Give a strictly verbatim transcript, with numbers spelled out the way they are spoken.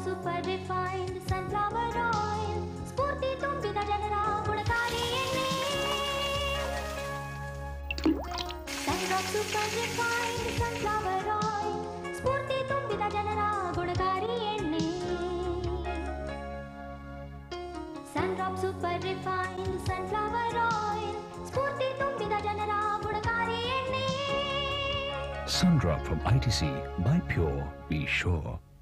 super refined sunflower oil, ಸ್ಫೂರ್ತಿ ತುಂಬಿದ ಜನರ ಗುಣಕಾರಿ ಎಣ್ಣೆ. Sundrop super refined sunflower oil, ಸ್ಫೂರ್ತಿ ತುಂಬಿದ ಜನರ ಗುಣಕಾರಿ ಎಣ್ಣೆ. Sundrop super refined sunflower oil, ಸ್ಫೂರ್ತಿ ತುಂಬಿದ ಜನರ ಗುಣಕಾರಿ ಎಣ್ಣೆ. Sundrop from I T C. Buy pure, be sure.